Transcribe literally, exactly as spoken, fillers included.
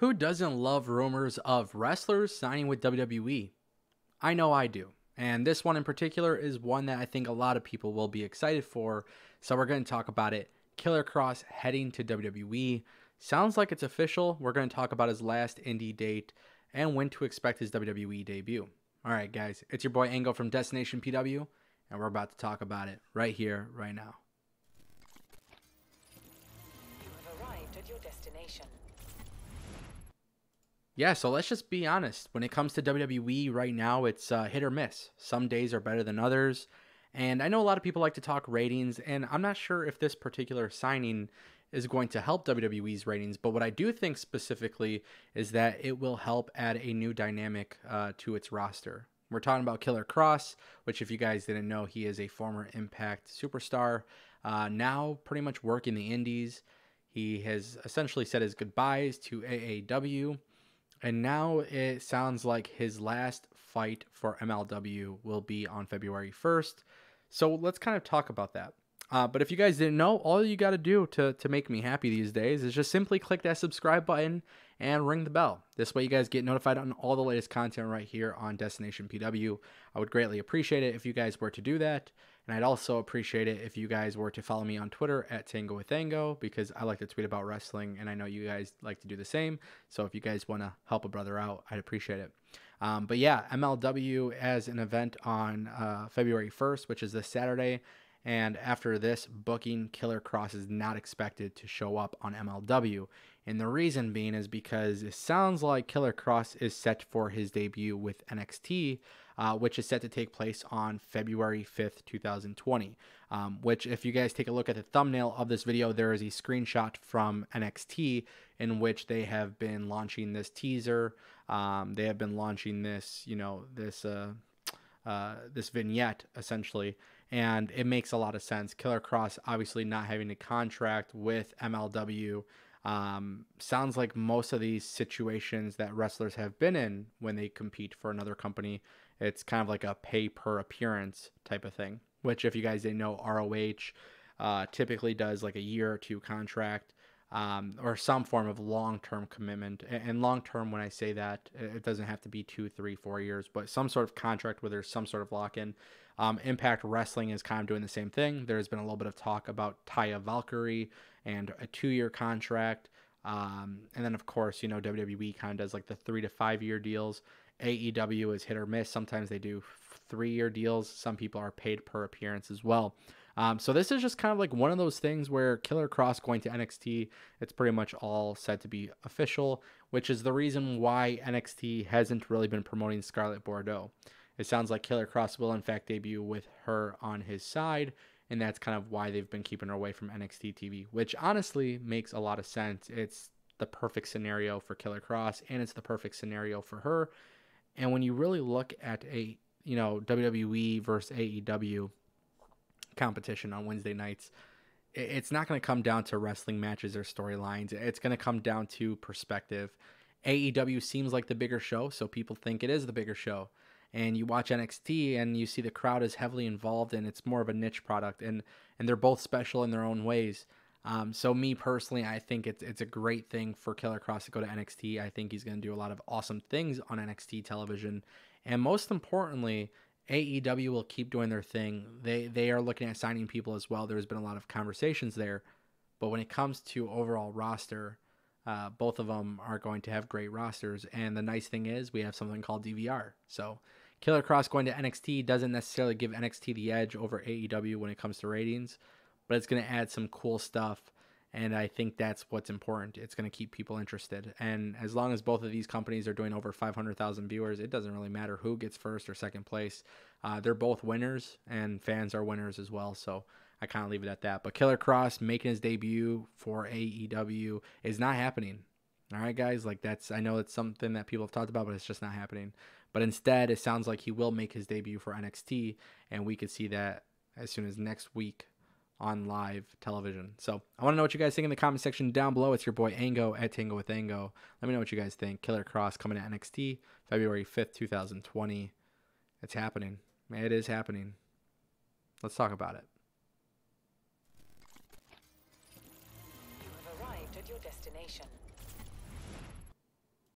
Who doesn't love rumors of wrestlers signing with W W E? I know I do. And this one in particular is one that I think a lot of people will be excited for. So we're going to talk about it. Killer Kross heading to W W E. Sounds like it's official. We're going to talk about his last indie date and when to expect his W W E debut. All right, guys. It's your boy Ango from Destination P W. And we're about to talk about it right here, right now. You have arrived at your destination. Yeah, so let's just be honest. When it comes to W W E right now, it's uh, hit or miss. Some days are better than others. And I know a lot of people like to talk ratings, and I'm not sure if this particular signing is going to help W W E's ratings, but what I do think specifically is that it will help add a new dynamic uh, to its roster. We're talking about Killer Kross, which if you guys didn't know, he is a former Impact superstar, uh, now pretty much working the indies. He has essentially said his goodbyes to A A W. And now it sounds like his last fight for M L W will be on February first. So let's kind of talk about that. Uh, but if you guys didn't know, all you got to do to to make me happy these days is just simply click that subscribe button and ring the bell. This way you guys get notified on all the latest content right here on Destination P W. I would greatly appreciate it if you guys were to do that. And I'd also appreciate it if you guys were to follow me on Twitter at Tango with Ango, because I like to tweet about wrestling, and I know you guys like to do the same. So if you guys want to help a brother out, I'd appreciate it. Um, but yeah, M L W as an event on uh, February first, which is this Saturday. And after this booking, Killer Kross is not expected to show up on M L W. And the reason being is because it sounds like Killer Kross is set for his debut with N X T, uh, which is set to take place on February fifth, two thousand twenty. Um, which, if you guys take a look at the thumbnail of this video, there is a screenshot from N X T in which they have been launching this teaser. Um, they have been launching this, you know, this uh, uh, this vignette, essentially. And it makes a lot of sense. Killer Kross obviously not having a contract with M L W. Um, sounds like most of these situations that wrestlers have been in when they compete for another company, it's kind of like a pay per appearance type of thing. Which, if you guys didn't know, R O H uh, typically does like a year or two contract, um, or some form of long-term commitment. And long-term, when I say that, it doesn't have to be two, three, four years, but some sort of contract where there's some sort of lock-in. Um, Impact Wrestling is kind of doing the same thing. There's been a little bit of talk about Taya Valkyrie and a two-year contract. Um, and then, of course, you know, W W E kind of does like the three to five-year deals. A E W is hit or miss. Sometimes they do three-year deals. Some people are paid per appearance as well. Um, so this is just kind of like one of those things where Killer Kross going to N X T, it's pretty much all said to be official, which is the reason why N X T hasn't really been promoting Scarlett Bordeaux. It sounds like Killer Kross will, in fact, debut with her on his side, and that's kind of why they've been keeping her away from N X T T V, which honestly makes a lot of sense. It's the perfect scenario for Killer Kross, and it's the perfect scenario for her. And when you really look at a, you know, W W E versus A E W competition on Wednesday nights, it's not going to come down to wrestling matches or storylines. It's going to come down to perspective. A E W seems like the bigger show, so people think it is the bigger show. And you watch N X T and you see the crowd is heavily involved, and it's more of a niche product, and and they're both special in their own ways. Um, so me personally, I think it's it's a great thing for Killer Kross to go to N X T. I think he's going to do a lot of awesome things on N X T television, and most importantly, A E W will keep doing their thing. They they are looking at signing people as well. There's been a lot of conversations there, but when it comes to overall roster, uh, both of them are going to have great rosters. And the nice thing is we have something called D V R. So Killer Kross going to N X T doesn't necessarily give N X T the edge over A E W when it comes to ratings, but it's going to add some cool stuff. And I think that's what's important. It's going to keep people interested. And as long as both of these companies are doing over five hundred thousand viewers, it doesn't really matter who gets first or second place. Uh, they're both winners, and fans are winners as well. So I kind of leave it at that. But Killer Kross making his debut for A E W is not happening. All right, guys? Like, that's, I know it's something that people have talked about, but it's just not happening. But instead, it sounds like he will make his debut for N X T, and we could see that as soon as next week on live television. So I want to know what you guys think in the comment section down below. It's your boy Ango at Tango with Ango. Let me know what you guys think. Killer Kross coming to N X T February fifth, two thousand twenty. It's happening. It is happening. Let's talk about it. You have arrived at your destination.